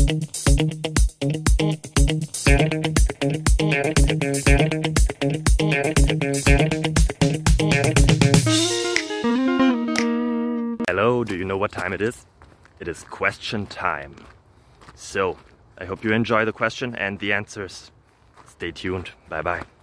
Hello, do you know what time it is? It is question time. So, I hope you enjoy the question and the answers. Stay tuned. Bye bye.